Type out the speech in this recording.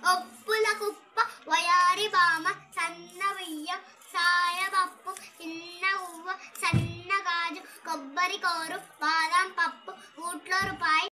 ఒప్పుల కుప్ప వయారి బామ సన్న బియ్యం సాయపప్పు చిన్న ఉవ్వ సన్న గాజు కొబ్బరి కోరు బాదం పప్పు ఊట్లో రూపాయి